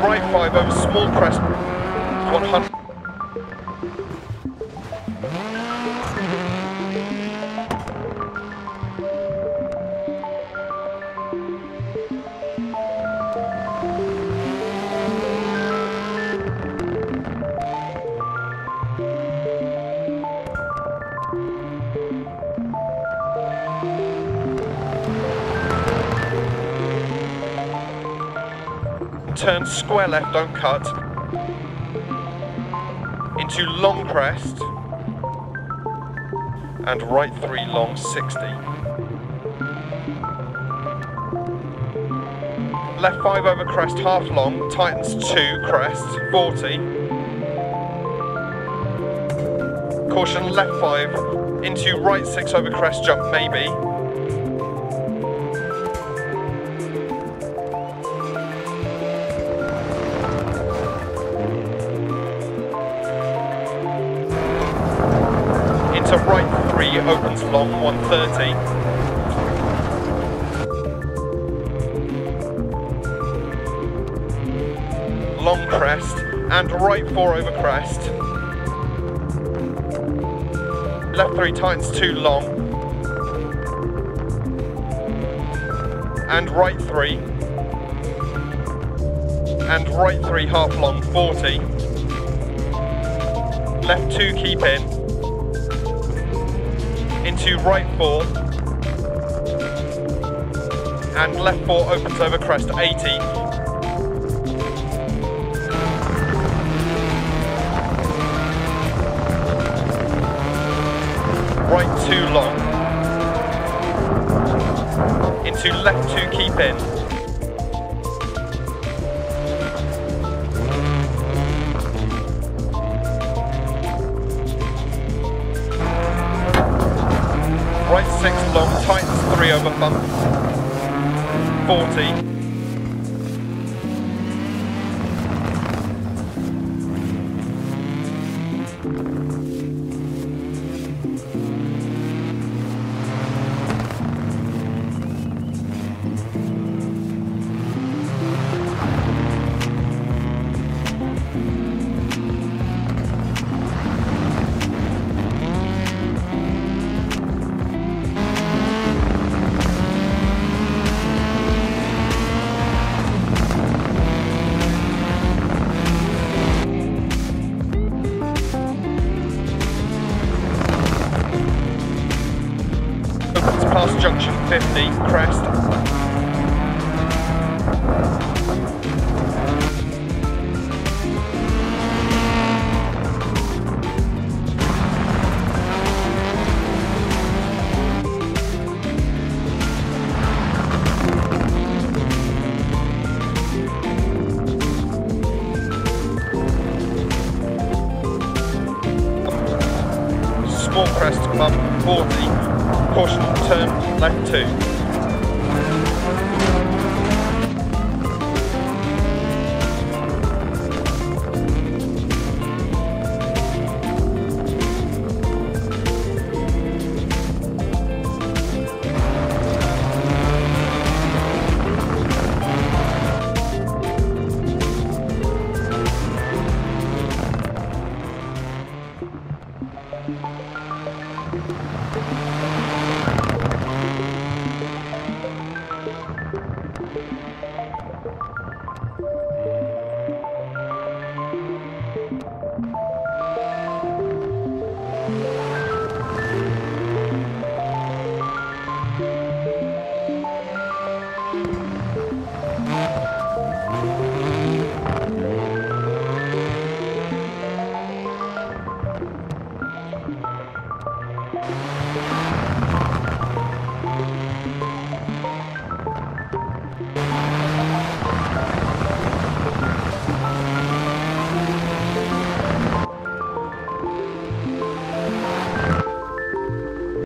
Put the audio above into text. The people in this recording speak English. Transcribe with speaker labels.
Speaker 1: right 5 over small crest 100. Turn square left, don't cut, into long crest, and right 3 long 60. Left 5 over crest, half long, tightens 2, crest, 40. Caution left 5, into right 6 over crest, jump maybe. Into right 3, opens long 130. Long crest, and right 4 over crest. Left 3 tightens 2 long. And right 3. And right 3 half long 40. Left 2 keep in. Into right 4. And left 4 opens over crest 80. Right 2 long, into left 2 keep in, right 6 long, tightens 3 over bump, 40. Past junction 50, crest. Small crest bump 40. Caution, turn left 2.